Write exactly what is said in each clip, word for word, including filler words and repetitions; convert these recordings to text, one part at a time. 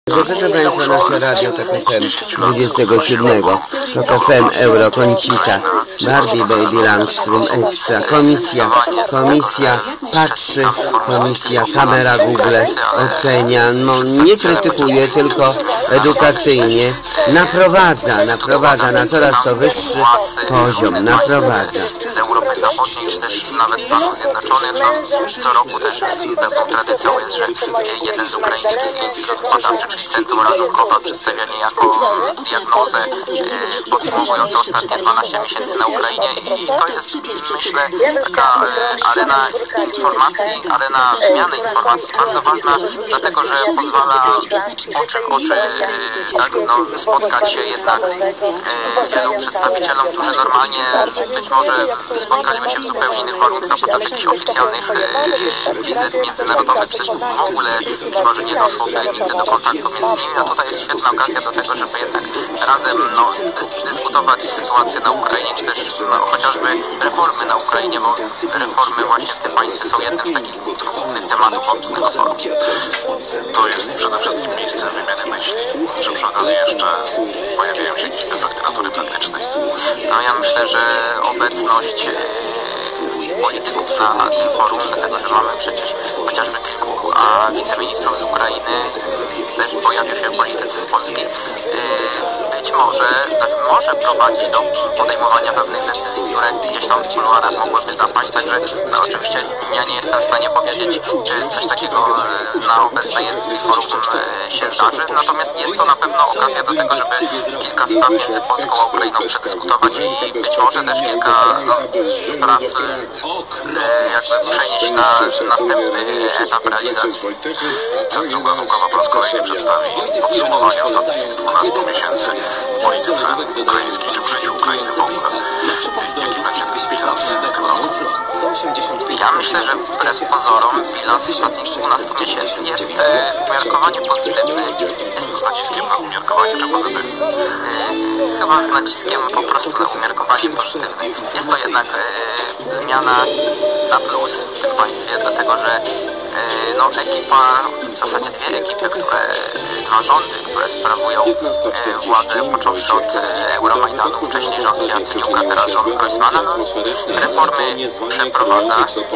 Proszę Państwa, nasze radio Tok F M dwudziestego siódmego, Tok F M Euro Koncita, Barbie Baby Langstrom Extra, komisja, komisja patrzy, komisja, kamera Google ocenia, no nie krytykuje, tylko edukacyjnie naprowadza, naprowadza na coraz to wyższy poziom, naprowadza. Z Europy Zachodniej, czy też nawet Stanów Zjednoczonych, no, co roku też już pewną tradycją jest, że jeden z ukraińskich instytutów badawczych, czyli Centrum Razumkowa, przedstawia niejako diagnozę podsumowującą ostatnie dwanaście miesięcy na Ukrainie i to jest, myślę, taka arena informacji, arena wymiany informacji bardzo ważna, dlatego że pozwala oczy w oczy tak, no, spotkać się jednak wielu przedstawicielom, którzy normalnie być może spotkaliby się w zupełnie innych warunkach podczas jakichś oficjalnych wizyt międzynarodowych, czy też w ogóle być może nie doszłoby nigdy do kontaktu między nimi, a tutaj jest świetna okazja do tego, żeby jednak razem no, dyskutować sytuację na Ukrainie, czy też no, chociażby reformy na Ukrainie, bo reformy właśnie w tym państwie są jednym z takich głównych tematów obecnego forum. To jest przede wszystkim miejsce wymiany myśli, czy przy okazji jeszcze pojawiają się jakieś efekty natury praktycznej? No ja myślę, że obecność e, polityków na tym forum, dlatego że mamy przecież chociażby kilku a wiceministrów z Ukrainy, też pojawią się politycy z Polski, e, być może, znaczy może prowadzić do podejmowania pewnych decyzji, które gdzieś tam w kuluarach mogłyby zapaść, także no, oczywiście ja nie jestem w stanie powiedzieć, czy coś takiego na obecnej edycji forum się zdarzy, natomiast jest to na pewno okazja do tego, żeby kilka spraw między Polską a Ukrainą przedyskutować i być może też kilka no, spraw e, jakby przenieść na następny etap realizacji. Centrum Razumkowa po raz kolejny przedstawi podsumowanie ostatnich dwunastu miesięcy w polityce ukraińskiej czy w życiu Ukrainy w ogóle. Jaki będzie ten bilans w tym roku? Ja myślę, że wbrew pozorom bilans ostatnich dwunastu miesięcy jest e, umiarkowanie pozytywny. Jest to z naciskiem na umiarkowanie czy pozytywne? E, chyba z naciskiem po prostu na umiarkowanie pozytywne. Jest to jednak e, zmiana na plus w tym państwie, dlatego że e, no, ekipa, w zasadzie dwie ekipy, które, dwa rządy, które sprawują e, władzę, począwszy od e, Euromajdanu, wcześniej rząd Jaceniuka, teraz rząd Groysmana, no, reformy przeprowadza.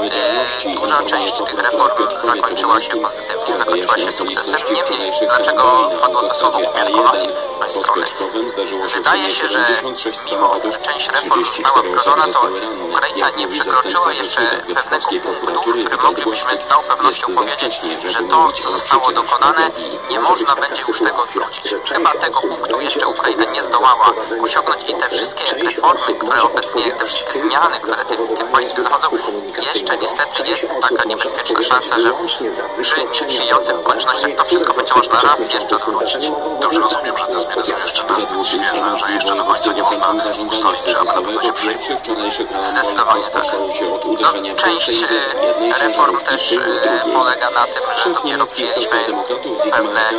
E, duża część tych reform zakończyła się pozytywnie, zakończyła się sukcesem. Niemniej, dlaczego padło to słowo umiarkowanie z mojej strony? Wydaje się, że mimo iż część reform została wdrożona, to Ukraina nie przekroczyła jeszcze pewnego punktu, w którym moglibyśmy z całą pewnością powiedzieć, że to, co zostało dokonane, nie można będzie już tego odwrócić. Chyba tego punktu jeszcze Ukraina nie zdołała osiągnąć i te wszystkie reformy, które obecnie, te wszystkie zmiany, które w tym państwie zachodzą, jeszcze niestety jest taka niebezpieczna szansa, że przy niesprzyjających okolicznościach to wszystko będzie można raz jeszcze odwrócić. Dobrze rozumiem, że te zmiany są jeszcze nazbyt świeże, że jeszcze do końca nie można ustalić, czy aby na pewno się przyjmą. Zdecydowanie tak. No, część e, reform też e, polega na tym, że dopiero przyjęliśmy pewne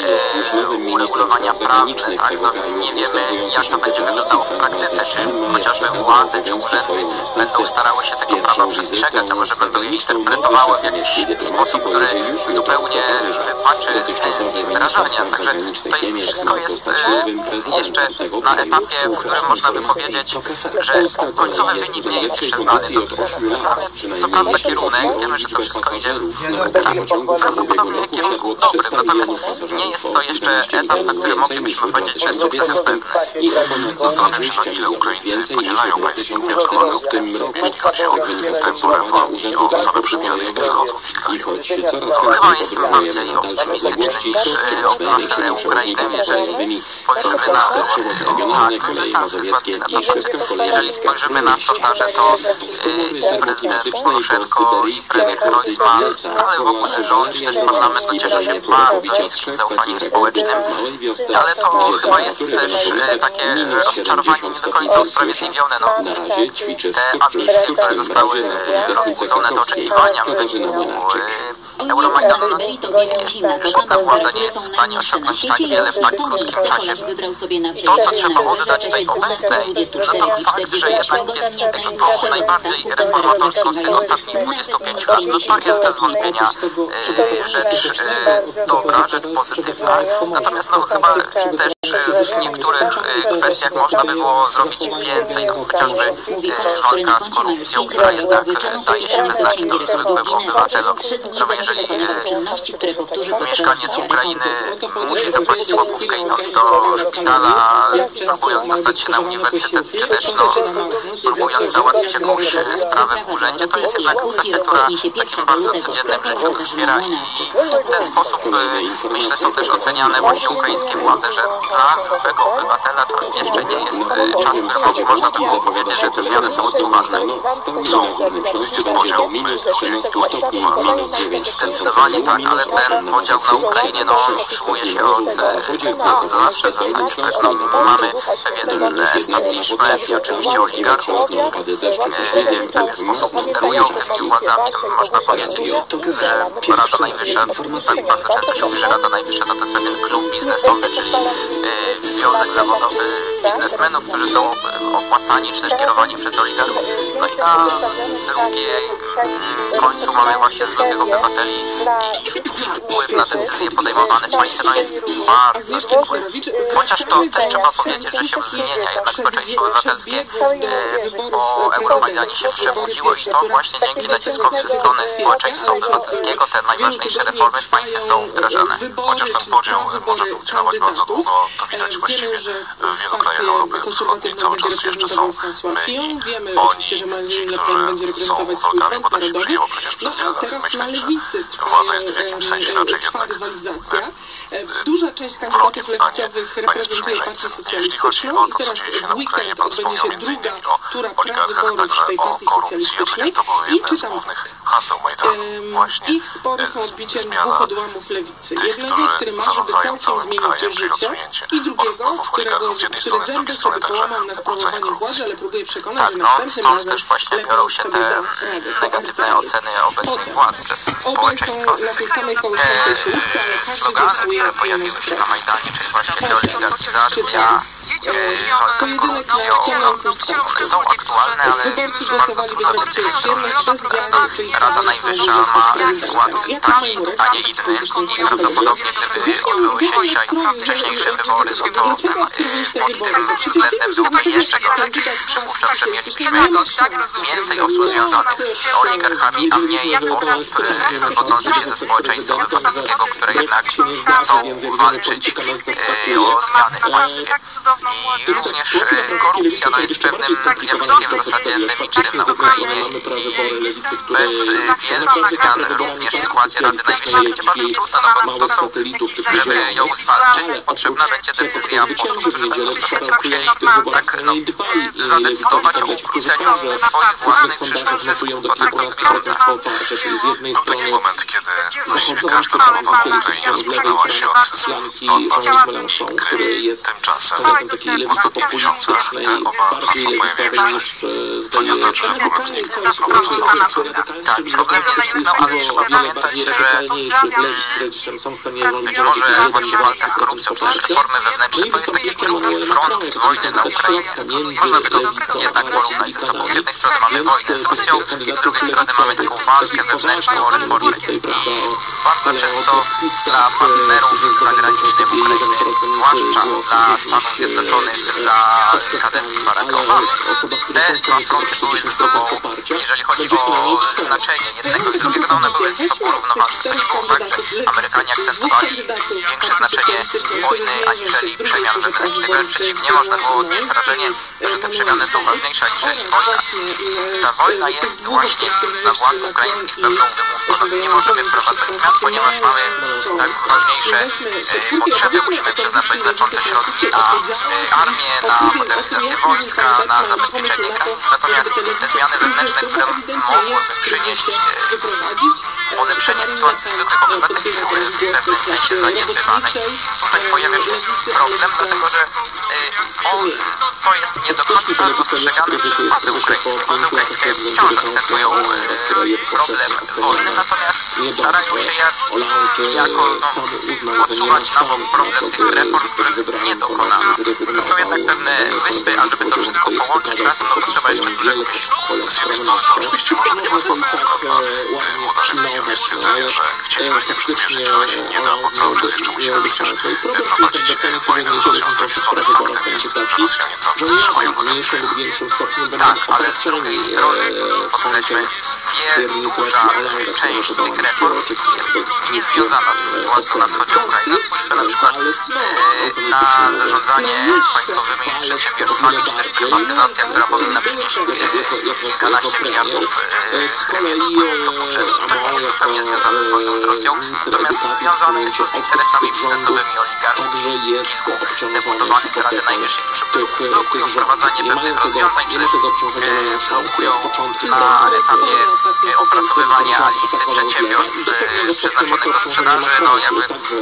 e, uregulowania prawne, tak? No, nie wiemy, jak to będzie wyglądało w praktyce, czy chociażby władze, czy urzędy będą starały się tego prawa przestrzegać, a może będą je interpretowały w jakiś sposób, który zupełnie wypaczy sens ich wdrażania. Także to wszystko jest e, jeszcze na etapie, w którym można by powiedzieć, że końcowy wynik nie jest jeszcze znany. Znamy co prawda kierunek, wiemy, że to wszystko idzie w prawdopodobnie kierunku dobrym, natomiast nie jest to jeszcze etap, na którym moglibyśmy powiedzieć, że sukces jest pewny. Zastanawiam się, na ile Ukraińcy podzielają pański umiarkowany optymizm, jeśli chodzi o tempo reform i o same przemiany, jakie zachodzą w ich kraju. No, chyba jestem bardziej optymistyczny niż obywatele Ukrainy, jeżeli spojrzymy na tak, z dystansu jest łatwiej na to patrzeć. Jeżeli spojrzymy na sondaże, to i prezydent Poroszenko, i premier Groysman, ale w ogóle rząd, czy też parlament no, cieszy się bardzo niskim zaufaniem społecznym, ale to chyba jest też takie rozczarowanie nie do końca usprawiedliwione. No, te ambicje, które zostały rozbudzone, te oczekiwania w wyniku Euromajdanu, żadna władza nie jest w stanie osiągnąć tak wiele w tak krótkim czasie. To, co trzeba oddać tej obecnej, no to fakt, że jednak jest ekipą najbardziej reformatorską z tych ostatnich dwudziestu pięciu lat, no to jest bez wątpienia e, rzecz e, dobra, rzecz pozytywna. Natomiast no chyba też w niektórych kwestiach można by było zrobić więcej, no, chociażby e, walka z korupcją, która jednak daje się we znaki do zwykłym obywatelom. No bo jeżeli e, mieszkaniec z Ukrainy musi zapłacić łapówkę idąc do szpitala, próbując dostać się na uniwersytet, czy też no, próbując załatwić jakąś sprawę w urzędzie, to jest jednak kwestia, która w takim bardzo codziennym życiu doskwiera i w ten sposób e, myślę są też oceniane właśnie ukraińskie władze, że dla zwykłego obywatela to jeszcze nie jest e, czas, w którym można by było powiedzieć, że te zmiany są odczuwalne. Są. Jest podział. My, ludzie, oni władza. Zdecydowanie tak, ale ten podział na Ukrainie no, utrzymuje się od, no, od zawsze w zasadzie. Tak? No, mamy pewien establishment i oczywiście oligarchów, którzy w pewien sposób sterują tymi władzami. To można powiedzieć, że Rada Najwyższa, tak bardzo często się mówi, że Rada Najwyższa to jest pewien klub biznesowy, czyli y, związek zawodowy biznesmenów, którzy są opłacani czy też kierowani przez oligarchów. No i na drugiej mm, końcu mamy właśnie zwykłych obywateli i ich wpływ na decyzje podejmowane w państwie no jest bardzo nikły. Chociaż to też trzeba powiedzieć, że się zmienia jednak społeczeństwo obywatelskie e, po Euromajdanie się przebudziło i to właśnie dzięki naciskowi ze strony społeczeństwa obywatelskiego te najważniejsze reformy w państwie są wdrażane. Chociaż ten podział może funkcjonować bardzo długo, to widać właściwie w wielu krajach Europy Wschodniej cały czas jeszcze są my i oni, ci, którzy są wrogami, bo tak się przyjęło przecież przez wiele lat myśleć, że władza jest w jakimś sensie raczej jednak Duża część kandydatów lewicowych reprezentuje partię jeśli chodzi o to, co dzieje się na Ukrainie, pan wspomniał między innymi o oligarchach, także o korupcji, a przecież to było jedne z głównych haseł Majdanu. Właśnie ich spory są odbiciem zmiana dwóch odłamów lewicy. tych, Jednego, którzy który marzy, by zarządzają całkiem całym zmienić krajem, czyli życie, odsunięcie i od drugiego, wpływów którego, oligarchów z jednej który strony, z drugiej zęby strony sobie także połamał na ukrócenie sprawowaniu władzy, ale próbuje przekonać, Tak, że no następnym stąd razem też właśnie lepiej biorą się sobie te da radę. negatywne oceny obecnych władz przez Obaj społeczeństwo. są na tej samej kołyszącej czołówce, ale każdy Slogany, głosuje które w pojawiły inną się na stronę. Majdanie, czyli właśnie deoligarchizacja, e, walka z korupcją, no, one są aktualne, ale Wyborcy bardzo głosowali trudno bez powiedzieć, rozstrzygnięć, bez wiary, by ich Rada sądy Najwyższa są ma sprawiedliwe. skład Jak taki, pani a nie inny i prawdopodobnie gdyby odbyły się dzisiaj wcześniejsze wybory, no to ten pod tym względem byłby jeszcze gorzej. Przypuszczam, że mielibyśmy więcej osób związanych z oligarchami, a mniej osób e, wywodzących się ze społeczeństwa obywatelskiego, które jednak chcą walczyć e, o zmiany w państwie. I również e, korupcja no, jest pewnym zjawiskiem w zasadzie endemicznym na Ukrainie i bez e, wielkich zmian również w składzie Rady Najwyższej będzie bardzo trudno, no bo to są, żeby ją zwalczyć, potrzebna będzie decyzja posłów, którzy będą w zasadzie musieli tak no, zadecydować o ukróceniu swoich własnych przyszłych zysków, bo tak to wygląda. Był taki moment, kiedy właściwie każda rozmowa w Ukrainie rozpoczynała się od słów Donbas i Krym. Tymczasem w ostatnich miesiącach te oba hasła pojawiają się, co nie znaczy, że problem zniknął. Problem został. Tak, problem nie zniknął, ale trzeba pamiętać, że być może właśnie walka z korupcją czy też reformy wewnętrzne to jest taki drugi front wojny na Ukrainie. Można by to jednak porównać ze sobą. Z jednej strony mamy wojnę z Rosją, z drugiej strony mamy taką walkę wewnętrzną o reformy. I bardzo często dla partnerów zagranicznych Ukrainy, zwłaszcza dla Stanów Zjednoczonych za kadencji Baracka Obamy, te dwa fronty były ze sobą, jeżeli chodzi o znaczenie jednego z drugiego, no one były ze sobą równoważne. To nie było tak, że Amerykanie akcentowali większe znaczenie wojny aniżeli przemian wewnętrznych. Wręcz przeciwnie, można było odnieść wrażenie, że te przemiany są ważniejsze aniżeli wojna. Ta wojna jest właśnie dla władz ukraińskich pewną wymówką. Nie możemy wprowadzać zmian, ponieważ mamy tak ważniejsze e, potrzeby. Musimy przeznaczać znaczące środki na e, armię, na modernizację wojska, na zabezpieczenie granic. Natomiast te zmiany wewnętrzne, które mogłyby przynieść e, polepszenie sytuacji zwykłych obywateli w pewnym sensie zaniedbywane. Tutaj pojawia się problem, dlatego że on, to jest nie do końca dostrzegane przez władze ukraińskie. Władze ukraińskie wciąż akcentują problem wojny, natomiast starają się jak, jako no, odsuwać na bok problem tych reform, których nie dokonano. To są jednak pewne wyspy, a żeby to wszystko połączyć razem, no to trzeba jeszcze dużego wysiłku. To oczywiście może być łatwo dwukrotna woda, że wymienione stwierdzenie, że chcielibyśmy wszystkie rzeczy się nie da, bo cały czas jeszcze musimy przecież prowadzić wojnę z Rosją z drugiej strony. Faktem jest, że Rosjanie cały czas trzymają go na piętnie. Tak, ale z drugiej strony, podkreślmy, duża część tych reform jest niezwiązana z sytuacją na wschodzie Ukrainy. Spójrzmy na przykład na zarządzanie państwowymi przedsiębiorstwami, czy też prywatyzacja, która powinna przynieść kilkanaście miliardów do budżetu. To nie jest zupełnie związane z wojną z Rosją, natomiast związane jest to z interesami biznesowymi oligarchów i kilku deputowanych Rady Najwyższej, którzy blokują wprowadzanie pewnych rozwiązań, czy też blokują na etapie opracowywania listy przedsiębiorstw przeznaczonych do sprzedaży. No jakby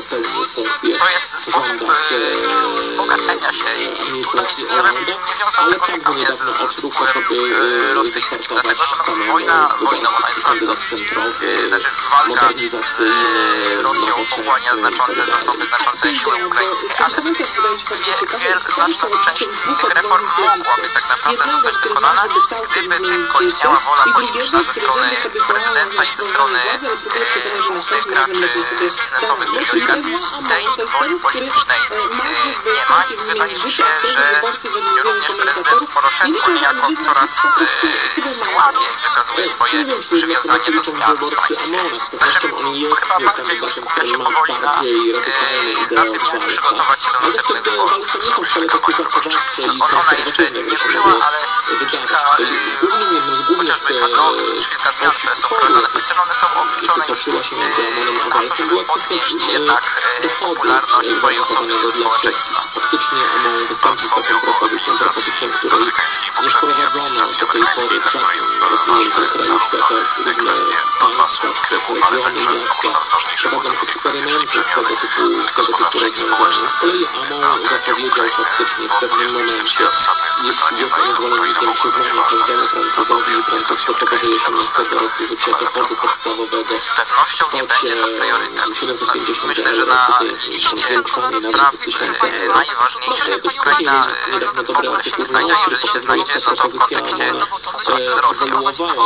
to jest sposób wzbogacenia się i tutaj ja bym nie wiązał tego zupełnie z, z wpływem rosyjskim, dlatego że no, wojna wojną, ona jest bardzo, znaczy walka z Rosją pochłania znaczące zasoby, znaczące siły ukraińskie, ale wie, wiel, znaczna część tych reform mogłaby tak naprawdę zostać dokonana, gdyby tylko istniała wola polityczna ze strony prezydenta i ze strony różnych graczy biznesowych, czyli oligarchów. Tej woli politycznej nie ma i wydaje mi się, że również prezydent Poroszenko niejako coraz słabiej wykazuje swoje przywiązanie do zmian w państwie. Także chyba bardziej już skupia się powoli na, na tym, jak przygotować się do następnych wyborów. Ona jeszcze nie ruszyła, ale kilka, chociażby kadrowych, czy kilka zmian, które są wprowadzane w państwie, one są obliczone już na to, żeby podnieść jednak popularność swojej osoby wśród społeczeństwa. Pan wspomniał o administracji amerykańskiej, poprzedniej administracji amerykańskiej, dla której ważne zarówno te kwestie Donbasu i Krymu, ale także, a może nawet ważniejsze, mogą być kwestie, czyli przemiany gospodarcze i społeczne. Tak jak Ukraina wojnuje z tym stycznia, zasadne jest pytanie, na ile Ukraina w ogóle będzie ważna w administracji amerykańskiej dla prezydenta Donalda Trumpa. Z pewnością nie będzie to priorytet. Myślę, że na liście spraw najważniejszych Ukraina w ogóle się nie znajdzie, a jeżeli się znajdzie, no to w kontekście współpracy z Rosją.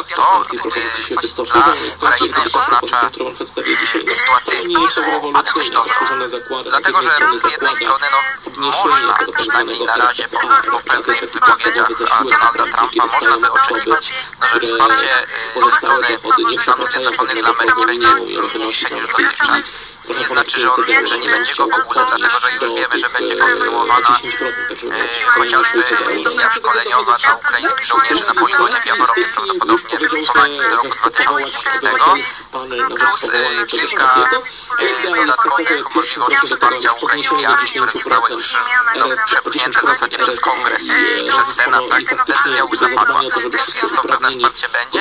To dla Ukrainy oznacza sytuację ale dość dobrą. Dlatego, że z jednej strony no, można, przynajmniej na razie po, po pewnych wypowiedziach Donalda Trumpa, można by oczekiwać, że wsparcie ze strony Stanów Zjednoczonych dla Ameryki będzie mniejsze niż dotychczas. Nie znaczy, że, on, że nie będzie go w ogóle, dlatego że już wiemy, że będzie kontynuowana e, chociażby misja szkoleniowa dla ukraińskich żołnierzy na poligonie w Jaworowie, prawdopodobnie co najmniej do roku dwa tysiące dwudziestego, plus e, kilka e, dodatkowych możliwości wsparcia ukraińskiej armii, które zostały już no, przepchnięte w zasadzie przez Kongres i przez Senat, tak decyzja już zapadła, więc, więc to pewne wsparcie będzie.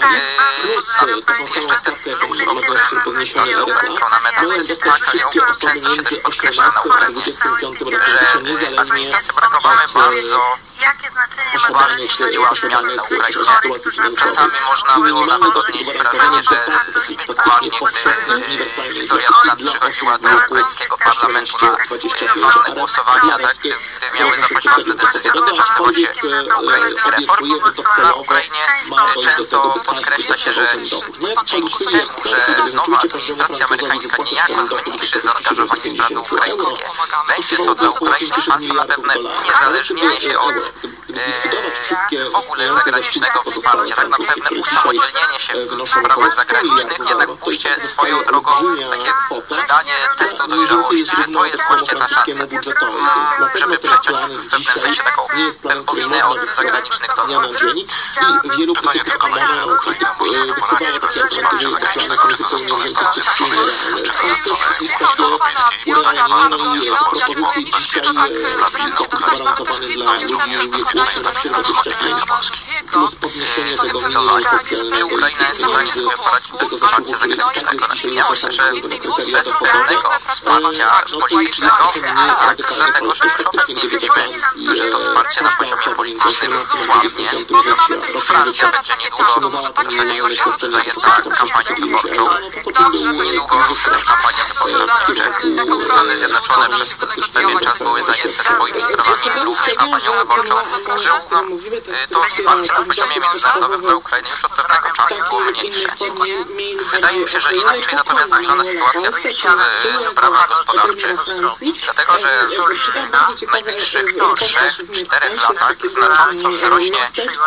E, no, jeszcze ten plus, o którym to druga strona medalu jest taka, ją często się też podkreśla na Ukrainie, że administracja Baracka Obamy bardzo uważnie śledziła zmiany na Ukrainie. Czasami można było nawet odnieść wrażenie, że zbyt uważnie, gdy Victoria Nuland przychodziła do ukraińskiego parlamentu na ważne głosowania, tak, gdy, gdy miały zapaść ważne decyzje dotyczące właśnie ukraińskich reform. Na Ukrainie często podkreśla się, że dzięki temu, że nowa administracja amerykańska niejako zmniejszy zaangażowanie w sprawy ukraińskie, będzie to dla Ukrainy szansa na pewne uniezależnienie się od e, w ogóle zagranicznego wsparcia, tak na pewne usamodzielnienie się w sprawach zagranicznych, jednak pójście swoją drogą, takie zdanie testu dojrzałości, że to jest właśnie ta szansa, żeby przeciąć w pewnym sensie taką pępowinę od zagranicznych dochodów. Pytanie tylko, na ile Ukraina może sobie poradzić bez wsparcia zagranicznego, czy to ze strony Stanów Zjednoczonych, czy to ze strony Unii Europejskiej, ewentualnie propozycji dzisiaj jest gwarantowany dla ludzi wieku ponad siedemdziesiąt lat, plus podniesienie tego minimum Czy Ukraina jest w stanie sobie poradzić bez wsparcia zagranicznego? Ja myślę, że bez wspólnego wsparcia politycznego, tak, dlatego że już obecnie widzimy, że to wsparcie na poziomie politycznym słabnie. Francja będzie niedługo, w zasadzie już jest zajęta kampanią wyborczą. Niedługo też kampania wyborcza w Niemczech. Stany Zjednoczone przez pewien czas były zajęte swoimi sprawami, również kampanią wyborczą. Że to wsparcie na poziomie międzynarodowym dla Ukrainy już od pewnego czasu było mniejsze. Wydaje mi się, że inaczej natomiast wygląda sytuacja w, w sprawach gospodarczych, dlatego że w najbliższych trzech czterech latach znacząco wzrośnie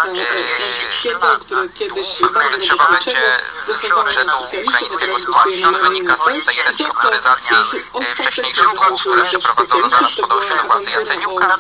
dług, który trzeba będzie z budżetu ukraińskiego spłacić. On wynika z tej restrukturyzacji wcześniejszych długów, które przeprowadzono zaraz po dojściu do władzy Jaceniuka.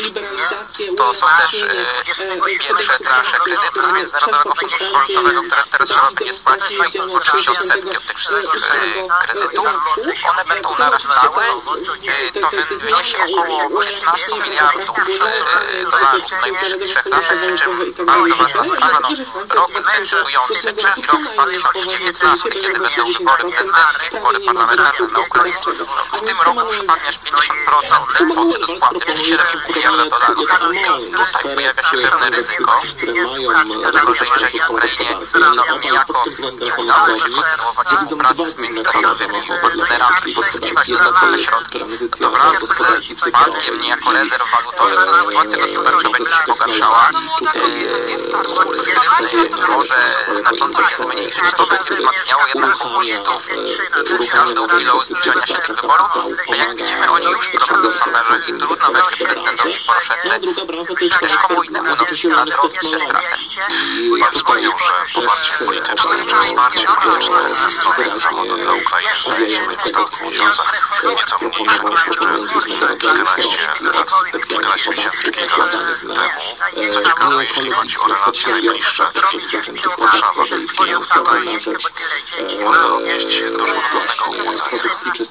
To są też pierwsze transze kredytów z Międzynarodowego Funduszu Walutowego, które teraz trzeba będzie spłacić. No i oczywiście odsetki od tych wszystkich kredytów. One będą narastały. To wyniesie około piętnaście miliardów dolarów w najbliższych trzech latach, przy czym bardzo ważna sprawa, no, rok decydujący, czyli rok dwa tysiące dziewiętnasty, kiedy będą wybory prezydenckie, wybory parlamentarne na Ukrainie. W tym roku przypadnie aż pięćdziesiąt procent tej kwoty do spłaty, czyli siedem i pół miliarda dolarów. Tutaj pojawia się pewne ryzyko, dlatego że jeżeli Ukrainie no, niejako nie udało się kontynuować współpracy z międzynarodowymi partnerami, pozyskiwać dodatkowe środki, to wraz z spadkiem niejako rezerw walutowych ta sytuacja gospodarcza będzie się pogarszała. Kurs gривny może znacząco się zmniejszyć. To będzie wzmacniało jednak populistów z każdą chwilą zbliżania się tych wyborów. A jak widzimy, oni już prowadzą sondaże i trudno będzie prezydentowi Poroszence czy też komu innemu no, nadrobić tę stratę. Pan wspomniał, że poparcie polityczne czy wsparcie polityczne ze strony Zachodu dla Ukrainy zdaje się być w ostatnich miesiącach nieco mniejsze niż jeszcze kilkanaście lat, kilkanaście miesięcy czy kilka lat temu. Co ciekawe, jeśli chodzi o relacje najbliższe, czyli Warszawa, Kijów, tutaj można odnieść do żmudnego ukłodzenia.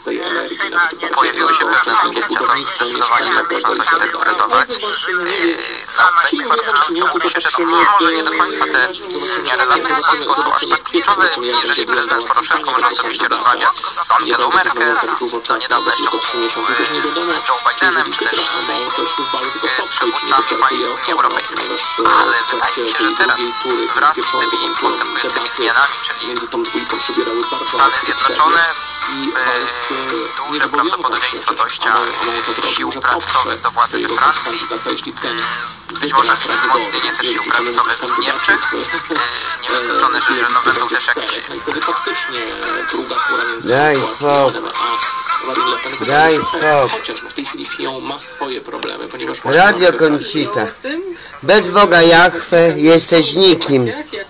Pojawiły się pewne napięcia, to zdecydowanie tak można to interpretować. Na Ukrainie bardzo często mówi się, że to może nie do końca te relacje z Polską są aż tak kluczowe, jeżeli prezydent Poroszenko może osobiście rozmawiać z Angelą Merkel, to niedawno jeszcze z Joe Bidenem, czy też z przywódcami państw Unii Europejskiej. Ale wydaje mi się, że teraz wraz z tymi postępującymi zmianami, czyli Stany Zjednoczone, duże prawdopodobieństwo dojścia sił prawicowych do władzy we Francji, być może wzmocnienie też sił prawicowych w Niemczech. Niewykluczone, że, że no będą też jakieś... Daj spokój. Daj spokój. Chociaż w tej chwili Fillon ma swoje problemy, ponieważ... Radio Conchita. Bez Boga Jahwe jesteś nikim.